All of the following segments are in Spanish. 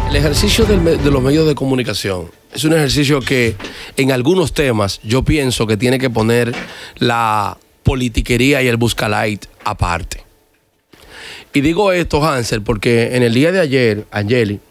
El ejercicio de los medios de comunicación es un ejercicio que en algunos temas yo pienso que tiene que poner la politiquería y el buscalight aparte. Y digo esto, Hansel, porque en el día de ayer, Angeli,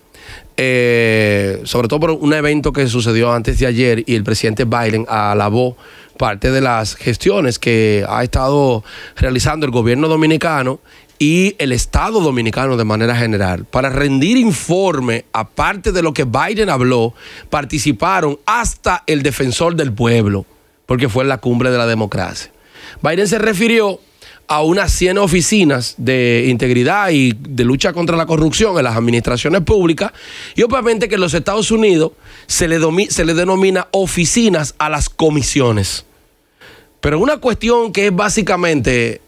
sobre todo por un evento que sucedió antes de ayer, y el presidente Biden alabó parte de las gestiones que ha estado realizando el gobierno dominicano y el Estado dominicano de manera general. Para rendir informe, aparte de lo que Biden habló, participaron hasta el defensor del pueblo, porque fue en la cumbre de la democracia. Biden se refirió a unas 100 oficinas de integridad y de lucha contra la corrupción en las administraciones públicas, y obviamente que en los Estados Unidos se le denomina oficinas a las comisiones. Pero una cuestión que es básicamente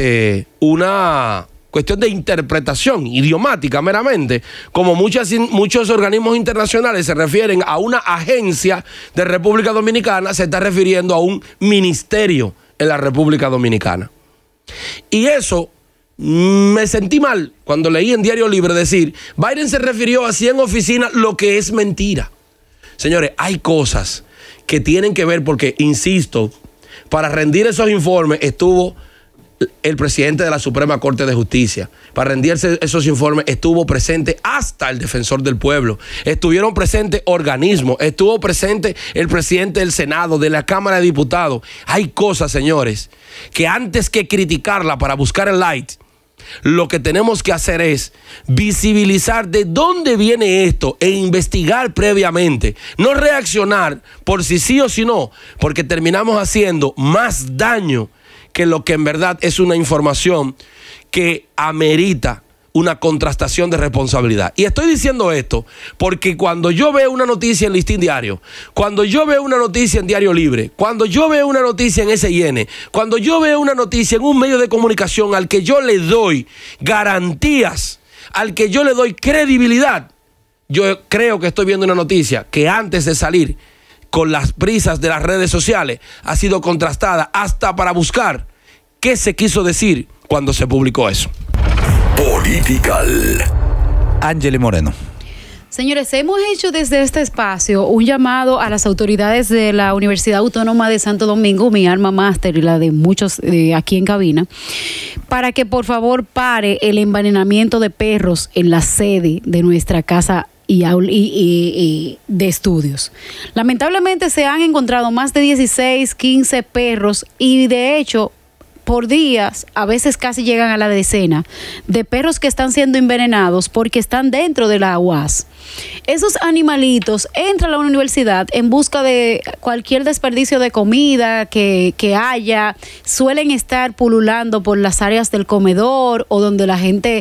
una cuestión de interpretación idiomática meramente, como muchos organismos internacionales se refieren a una agencia de República Dominicana, se está refiriendo a un ministerio en la República Dominicana. Y eso me sentí mal cuando leí en Diario Libre decir, Biden se refirió a 100 oficinas, lo que es mentira. Señores, hay cosas que tienen que ver porque, insisto, para rendir esos informes estuvo el presidente de la Suprema Corte de Justicia. Para rendirse esos informes estuvo presente hasta el defensor del pueblo. Estuvieron presentes organismos. Estuvo presente el presidente del Senado, de la Cámara de Diputados. Hay cosas, señores, que antes que criticarla para buscar el light, lo que tenemos que hacer es visibilizar de dónde viene esto e investigar previamente. No reaccionar por si sí o si no, porque terminamos haciendo más daño que lo que en verdad es una información que amerita una contrastación de responsabilidad. Y estoy diciendo esto porque cuando yo veo una noticia en Listín Diario, cuando yo veo una noticia en Diario Libre, cuando yo veo una noticia en SIN, cuando yo veo una noticia en un medio de comunicación al que yo le doy garantías, al que yo le doy credibilidad, yo creo que estoy viendo una noticia que antes de salir con las prisas de las redes sociales ha sido contrastada hasta para buscar qué se quiso decir cuando se publicó eso. Political. Angeli Moreno. Señores, hemos hecho desde este espacio un llamado a las autoridades de la Universidad Autónoma de Santo Domingo, mi alma máster y la de muchos aquí en cabina, para que por favor pare el envenenamiento de perros en la sede de nuestra casa y de estudios. Lamentablemente se han encontrado más de 16, 15 perros y de hecho por días, a veces casi llegan a la decena, de perros que están siendo envenenados porque están dentro de la UAS. Esos animalitos entran a la universidad en busca de cualquier desperdicio de comida que haya, suelen estar pululando por las áreas del comedor o donde la gente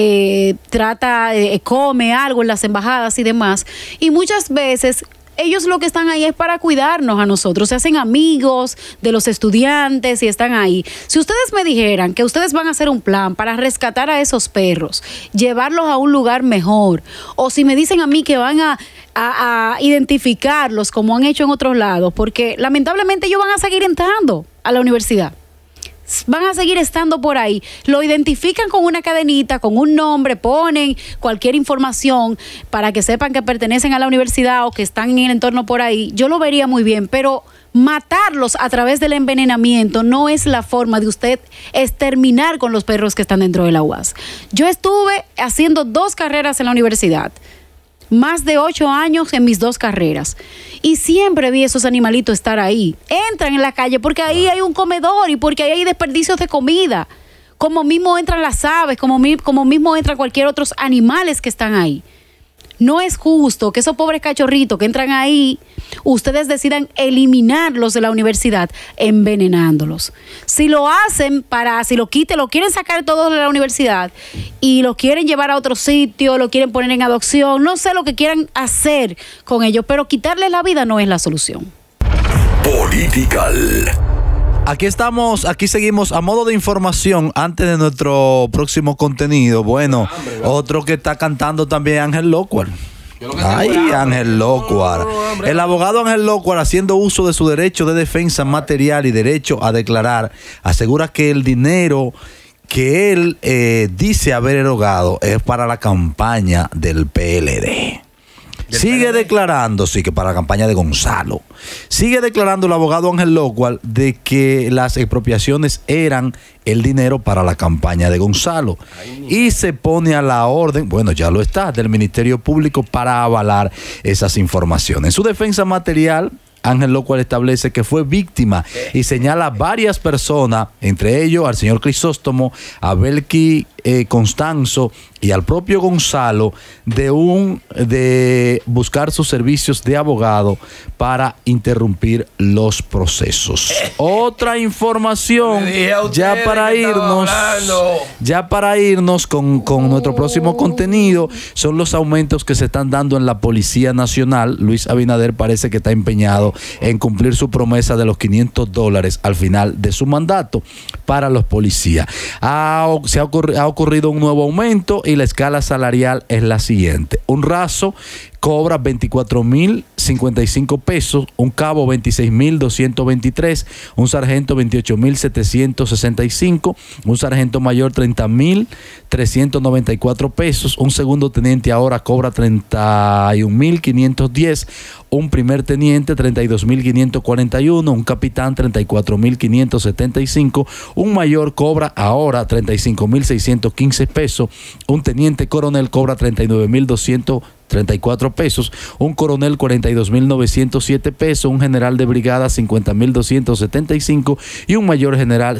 come algo en las embajadas y demás, y muchas veces ellos lo que están ahí es para cuidarnos a nosotros, se hacen amigos de los estudiantes y están ahí. Si ustedes me dijeran que ustedes van a hacer un plan para rescatar a esos perros, llevarlos a un lugar mejor, o si me dicen a mí que van a identificarlos como han hecho en otros lados, porque lamentablemente ellos van a seguir entrando a la universidad. Van a seguir estando por ahí, lo identifican con una cadenita, con un nombre, ponen cualquier información para que sepan que pertenecen a la universidad o que están en el entorno por ahí. Yo lo vería muy bien, pero matarlos a través del envenenamiento no es la forma de usted exterminar con los perros que están dentro de la UAS. Yo estuve haciendo 2 carreras en la universidad, más de 8 años en mis 2 carreras. Y siempre vi esos animalitos estar ahí. Entran en la calle porque ahí hay un comedor y porque ahí hay desperdicios de comida. Como mismo entran las aves, como mismo entran cualquier otros animales que están ahí. No es justo que esos pobres cachorritos que entran ahí, ustedes decidan eliminarlos de la universidad envenenándolos. Si lo hacen si lo quieren sacar todos de la universidad y lo quieren llevar a otro sitio, lo quieren poner en adopción, no sé lo que quieran hacer con ellos, pero quitarles la vida no es la solución. Political. Aquí seguimos a modo de información antes de nuestro próximo contenido. Bueno, otro que está cantando también, Ángel Locuar. Ay, Ángel Locuar. El abogado Ángel Locuar, haciendo uso de su derecho de defensa material y derecho a declarar, asegura que el dinero que él dice haber erogado es para la campaña del PLD. Sigue declarando, sí, que para la campaña de Gonzalo. Sigue declarando el abogado Ángel Locual de que las expropiaciones eran el dinero para la campaña de Gonzalo. Y se pone a la orden, bueno, ya lo está, del Ministerio Público para avalar esas informaciones. En su defensa material, Ángel Locual establece que fue víctima y señala a varias personas, entre ellos al señor Crisóstomo, a Belki Constanzo y al propio Gonzalo, de buscar sus servicios de abogado para interrumpir los procesos. Otra información, ya para irnos con nuestro próximo contenido, son los aumentos que se están dando en la Policía Nacional. Luis Abinader parece que está empeñado en cumplir su promesa de los $500 al final de su mandato para los policías. Ha ocurrido un nuevo aumento y la escala salarial es la siguiente. Un raso cobra 24,055 pesos, un cabo 26,223, un sargento 28,765, un sargento mayor 30,394 pesos, un segundo teniente ahora cobra 31,510, un primer teniente 32,541, un capitán 34,575, un mayor cobra ahora 35,615 pesos, un teniente coronel cobra 39,234 pesos, un coronel 42,907 pesos, un general de brigada 50,275 y un mayor general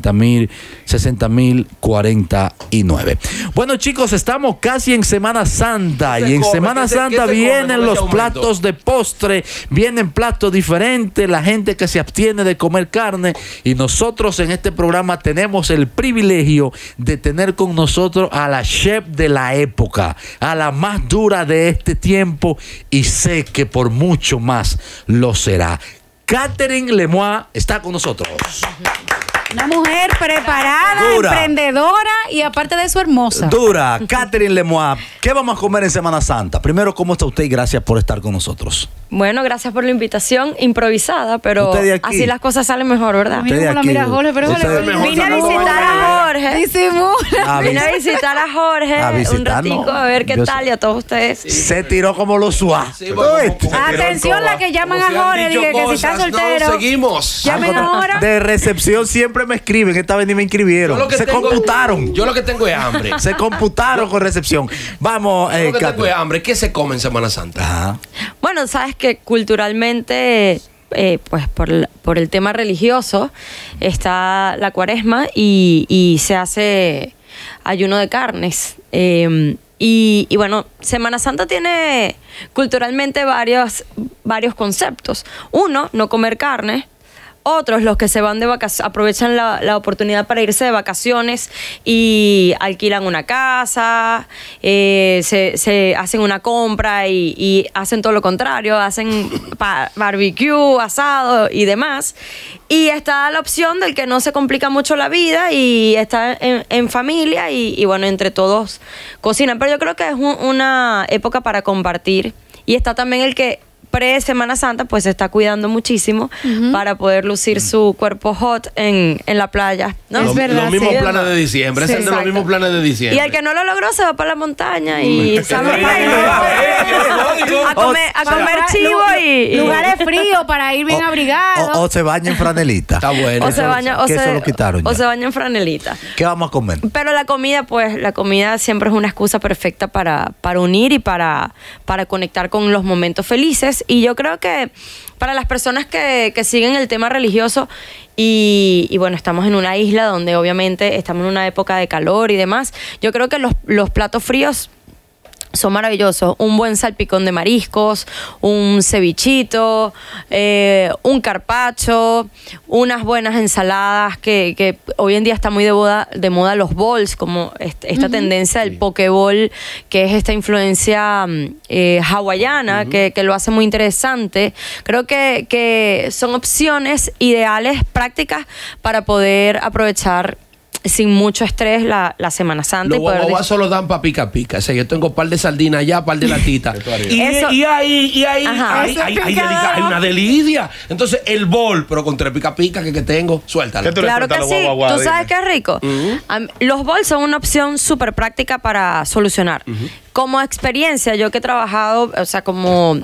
60,049. Bueno, chicos, estamos casi en Semana Santa y en Semana Santa vienen los platos de postre, vienen platos diferentes, la gente que se abstiene de comer carne, y nosotros en este programa tenemos el privilegio de tener con nosotros a la chef de la época, a la más dura de este tiempo, y sé que por mucho más lo será. Catherine Lemois está con nosotros. Una mujer preparada, dura, emprendedora y aparte de eso hermosa. Dura, Catherine Lemois. ¿Qué vamos a comer en Semana Santa? Primero, ¿cómo está usted? Y gracias por estar con nosotros. Bueno, gracias por la invitación, improvisada, pero así las cosas salen mejor, ¿verdad? Mira, mira, Jorge, pero vine a visitar a Jorge. Disimula. Vine a visitar a Jorge un ratico, a ver qué tal, y a todos ustedes. Se tiró como los suaves. Sí, atención, la que llaman a Jorge, dije que si está soltero. No, seguimos. Llamen ahora. De recepción siempre me escriben, esta vez ni me inscribieron. Computaron. Yo lo que tengo es hambre. Se computaron con recepción. Vamos, yo lo que tengo es hambre. ¿Qué se come en Semana Santa? Ajá. Bueno, sabes que culturalmente, pues por el tema religioso, está la Cuaresma y se hace ayuno de carnes. Y bueno, Semana Santa tiene culturalmente varios conceptos. Uno, no comer carne. Otros, los que se van de vacaciones, aprovechan la oportunidad para irse de vacaciones y alquilan una casa, se hacen una compra y hacen todo lo contrario, hacen barbecue, asado y demás. Y está la opción del que no se complica mucho la vida y está en familia y bueno, entre todos cocinan. Pero yo creo que es una época para compartir. Y está también el que pre-Semana Santa, pues se está cuidando muchísimo para poder lucir su cuerpo hot en la playa, ¿no? Es verdad, los mismos planes de diciembre, sí, es de los mismos planes de diciembre. Y el que no lo logró se va para la montaña y a comer chivo y lugares fríos para ir bien abrigados. O se baña en franelita. Está bueno. O se baña, eso lo quitaron ya. O se baña en franelita. ¿Qué vamos a comer? Pero la comida, pues, la comida siempre es una excusa perfecta para unir y para conectar con los momentos felices. Y yo creo que para las personas que siguen el tema religioso y bueno, estamos en una isla donde obviamente estamos en una época de calor y demás, yo creo que los platos fríos son maravillosos. Un buen salpicón de mariscos, un cevichito, un carpaccio, unas buenas ensaladas que hoy en día está muy de moda los bowls, como esta tendencia del pokeball, que es esta influencia hawaiana, que lo hace muy interesante. Creo que son opciones ideales, prácticas, para poder aprovechar sin mucho estrés la Semana Santa. Los guaguas solo dan pa' pica pica. O sea, yo tengo par de sardinas allá, par de latitas. y ahí hay una delicia. Entonces, el bol, pero con 3 pica pica que tengo, suéltalo. Claro que sí. ¿Tú sabes qué es rico? Los bols son una opción súper práctica para solucionar. Como experiencia, yo que he trabajado, o sea, como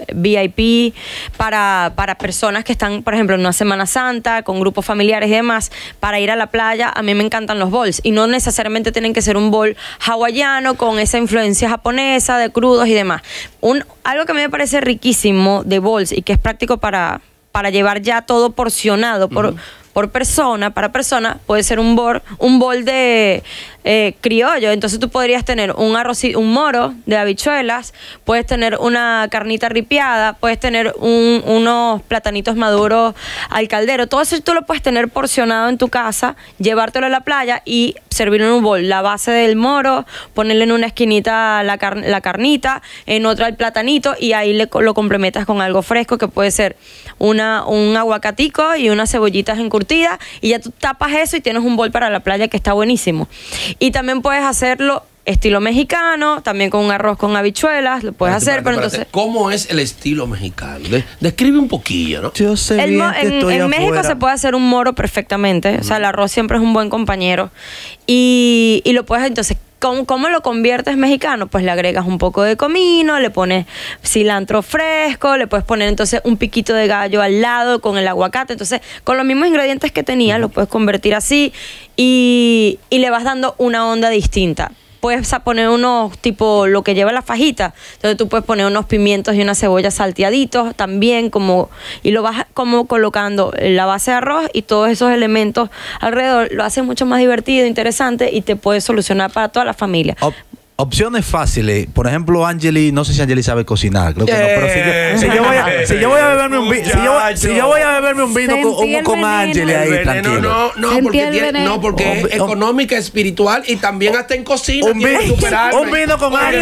VIP para personas que están, por ejemplo, en una Semana Santa, con grupos familiares y demás, para ir a la playa, a mí me encantan los bowls. Y no necesariamente tienen que ser un bowl hawaiano con esa influencia japonesa de crudos y demás. Algo que a mí me parece riquísimo de bowls y que es práctico para llevar ya todo porcionado por persona, para persona, puede ser un bol de criollo. Entonces tú podrías tener un moro de habichuelas, puedes tener una carnita ripiada, puedes tener unos platanitos maduros al caldero. Todo eso tú lo puedes tener porcionado en tu casa, llevártelo a la playa y servirlo en un bol. La base del moro, ponerle en una esquinita la carnita, en otra el platanito, y ahí lo complementas con algo fresco, que puede ser un aguacatico y unas cebollitas encurtidas, y ya tú tapas eso y tienes un bol para la playa que está buenísimo. Y también puedes hacerlo estilo mexicano, también con un arroz con habichuelas, lo puedes hacer, pero entonces... ¿Cómo es el estilo mexicano? Describe un poquillo, ¿no? Yo sé bien que estoy en México se puede hacer un moro perfectamente, o sea, el arroz siempre es un buen compañero, y lo puedes, entonces, ¿cómo lo conviertes mexicano? Pues le agregas un poco de comino, le pones cilantro fresco, le puedes poner entonces un piquito de gallo al lado con el aguacate. Entonces, con los mismos ingredientes que tenía, lo puedes convertir así y le vas dando una onda distinta. Puedes poner unos, tipo lo que lleva la fajita. Entonces tú puedes poner unos pimientos y una cebolla salteaditos también, y lo vas como colocando la base de arroz y todos esos elementos alrededor. Lo hace mucho más divertido, interesante, y te puede solucionar para toda la familia. Opciones fáciles. Por ejemplo, Angeli, no sé si Angeli sabe cocinar, creo que no, pero si yo voy a beberme un vino con Angeli ahí, tranquilo. Porque es económica, espiritual y también hasta en cocina. Un vino con Angeli.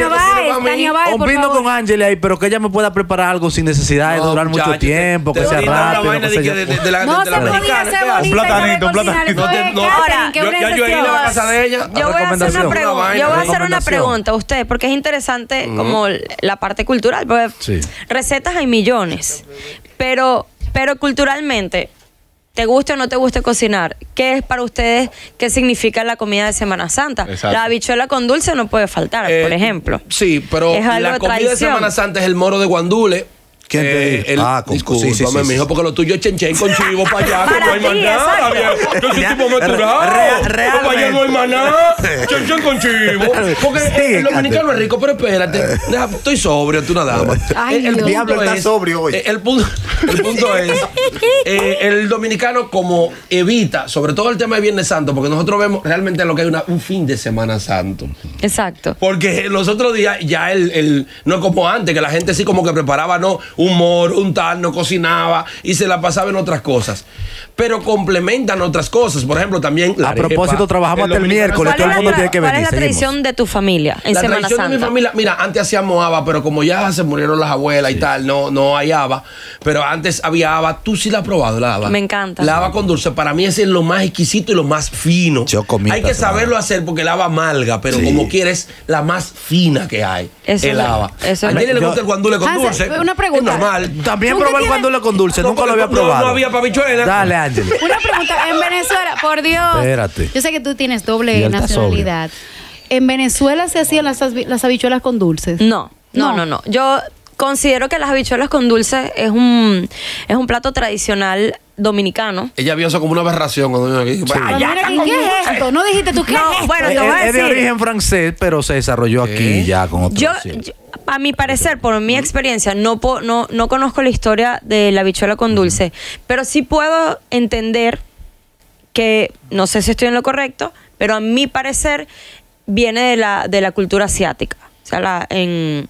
Un vino con Angeli ahí, pero que ella me pueda preparar algo sin necesidad de durar mucho tiempo, que sea rápido. No se podía hacer bonita. Un platanito. Ahora, yo he ido a la casa de ella. Yo voy a hacer una pregunta a ustedes, porque es interesante como la parte cultural, porque recetas hay millones, pero culturalmente, te guste o no te guste cocinar, ¿qué es para ustedes, qué significa la comida de Semana Santa? Exacto. La habichuela con dulce no puede faltar, por ejemplo. Sí, pero la comida de Semana Santa es el moro de guandule. ¿Quién te dijo? Discúlpame, mijo, porque lo tuyo es chen con chivo para allá, que no hay más nada. Yo soy tipo meturado. Para allá no hay más nada. Chen con chivo. Porque el dominicano es rico, pero espérate. Estoy sobrio, tú una dama. El diablo está sobrio hoy. El punto es, el dominicano como evita, sobre todo el tema de Viernes Santo, porque nosotros vemos realmente lo que hay un fin de Semana Santo. Exacto. Porque los otros días ya no es como antes, que la gente sí como que preparaba, un moro, un tal, no cocinaba y se la pasaba en otras cosas. Pero complementan otras cosas. Por ejemplo, también la arepa. Propósito, trabajamos hasta el miércoles. Todo el mundo tiene que venir. ¿Cuál es la tradición de tu familia en Semana Santa? La tradición de mi familia, mira, antes hacíamos haba, pero como ya se murieron las abuelas y tal, no hay haba. Pero antes había haba. Tú sí la has probado, la haba. Me encanta. La haba con dulce. Para mí ese es lo más exquisito y lo más fino. Yo comí. Hay que saberlo hacer porque el haba amalga, pero como quieres, la más fina que hay. El haba. A Nelly le gusta el guandule con dulce. Una pregunta. Es normal. También probé el guandule con dulce, nunca lo había probado. No había pavichuela. Dale, Ángel. Una pregunta, en Venezuela, por Dios. Espérate. Yo sé que tú tienes doble nacionalidad. ¿En Venezuela se hacían las habichuelas con dulces? No. Yo considero que las habichuelas con dulce es un plato tradicional dominicano. Ella vio eso como una aberración cuando vino aquí. ¿Qué es esto? ¿No dijiste tú qué es esto? Bueno, te voy a decir. Es de origen francés, pero se desarrolló aquí ya con otro. A mi parecer, por mi experiencia, no conozco la historia de la habichuela con dulce, pero sí puedo entender que, no sé si estoy en lo correcto, pero a mi parecer viene de la cultura asiática. O sea, es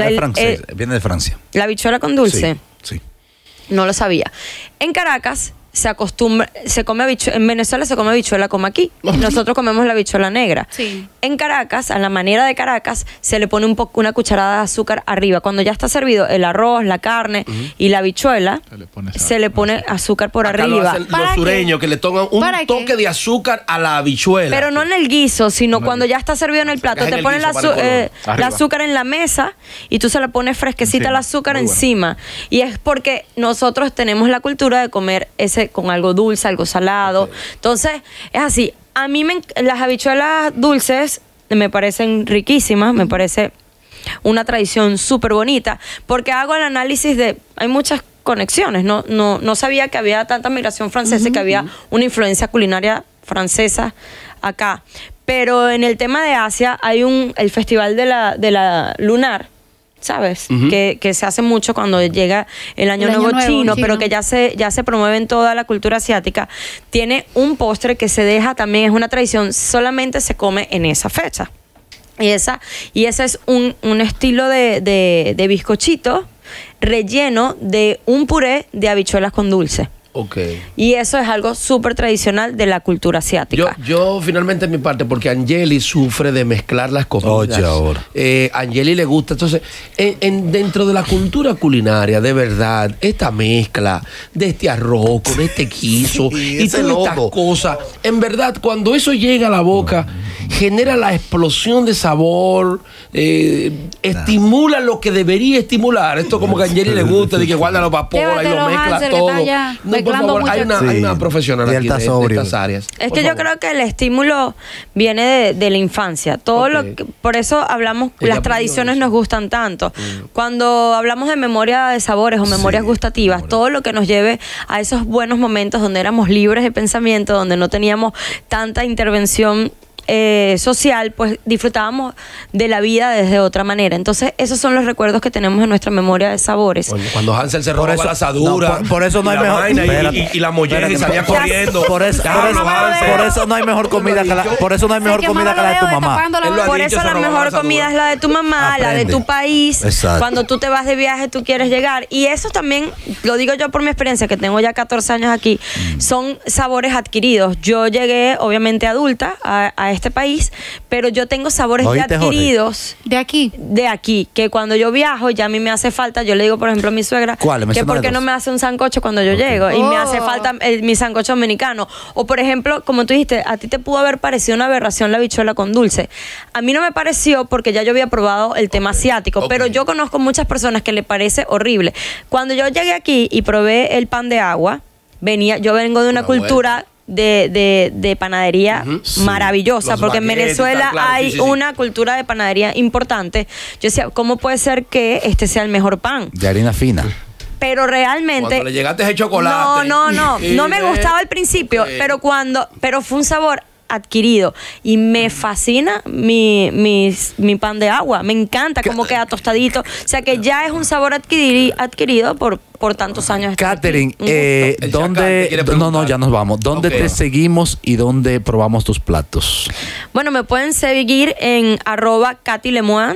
francés, viene de Francia. La habichuela con dulce. Sí. No lo sabía. En Caracas se come habichuela. En Venezuela se come habichuela como aquí. Nosotros comemos la habichuela negra. Sí. En Caracas, a la manera de Caracas, se le pone una cucharada de azúcar arriba. Cuando ya está servido el arroz, la carne y la habichuela, se le pone azúcar por Acá arriba. lo hacen los sureños, que le toman un toque de azúcar a la habichuela. Pero no en el guiso, sino cuando ya está servido en el plato. Te ponen la azúcar en la mesa y tú se le pones fresquecita el azúcar encima. Y es porque nosotros tenemos la cultura de comer ese con algo dulce, algo salado. Entonces, es así. A mí las habichuelas dulces me parecen riquísimas, me parece una tradición súper bonita, porque hago el análisis de... Hay muchas conexiones, no sabía que había tanta migración francesa y que había una influencia culinaria francesa acá. Pero en el tema de Asia hay el festival de la lunar, ¿sabes? Que se hace mucho cuando llega el Año Nuevo chino, pero que ya se promueve en toda la cultura asiática. Tiene un postre que se deja también, es una tradición, solamente se come en esa fecha. Y ese es un estilo de bizcochito relleno de un puré de habichuelas con dulce. Okay. Y eso es algo súper tradicional de la cultura asiática. Yo finalmente en mi parte, porque Angeli sufre de mezclar las comidas. Oye, ahora. Angeli le gusta. Entonces, dentro de la cultura culinaria, de verdad, esta mezcla de este arroz con este quiso y todas estas cosas, en verdad, cuando eso llega a la boca, genera la explosión de sabor, estimula lo que debería estimular. Esto como que a Angeli le gusta, de que guarda los vapores y lo mezcla todo. Por favor, hay una profesional aquí de estas áreas. Es que yo creo que el estímulo viene de la infancia. Por eso hablamos, las tradiciones nos gustan tanto. Cuando hablamos de memoria de sabores o memorias gustativas, todo lo que nos lleve a esos buenos momentos donde éramos libres de pensamiento, donde no teníamos tanta intervención social, pues disfrutábamos de la vida desde otra manera. Entonces, esos son los recuerdos que tenemos en nuestra memoria de sabores. Bueno, cuando Hansel se roba la asadura, por eso no hay mejor y la molleja y salía corriendo. Por eso no hay mejor comida que la de tu mamá. Por eso la mejor comida es la de tu mamá, la de tu país. Exacto. Cuando tú te vas de viaje, tú quieres llegar. Y eso también, lo digo yo por mi experiencia, que tengo ya 14 años aquí, son sabores adquiridos. Yo llegué, obviamente, adulta a este país, pero yo tengo sabores ya adquiridos de aquí, que cuando yo viajo ya a mí me hace falta. Yo le digo, por ejemplo, a mi suegra que por qué no me hace un sancocho cuando yo llego, y me hace falta mi sancocho dominicano. O por ejemplo, como tú dijiste, a ti te pudo haber parecido una aberración la habichuela con dulce. A mí no me pareció porque ya yo había probado el tema asiático, pero yo conozco muchas personas que le parece horrible. Cuando yo llegué aquí y probé el pan de agua, yo vengo de una cultura de panadería maravillosa, porque en Venezuela hay una cultura de panadería importante. Yo decía, ¿cómo puede ser que este sea el mejor pan? De harina fina. Pero realmente... Cuando le llegaste ese chocolate. No me gustaba al principio, pero fue un sabor adquirido y me fascina mi pan de agua, me encanta cómo queda tostadito, o sea que ya es un sabor adquirido por tantos años. Catherine, ¿dónde? No, ya nos vamos. ¿Dónde te seguimos y dónde probamos tus platos? Bueno, me pueden seguir en @CatyLemoine,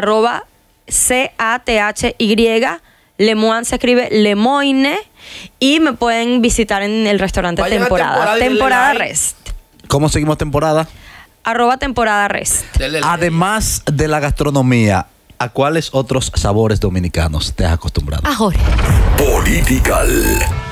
@CATHY, Lemoine se escribe Lemoine, y me pueden visitar en el restaurante Temporada Rest. ¿Cómo seguimos temporada? @Temporada Rest. Además de la gastronomía, ¿a cuáles otros sabores dominicanos te has acostumbrado? A Jorge. Political.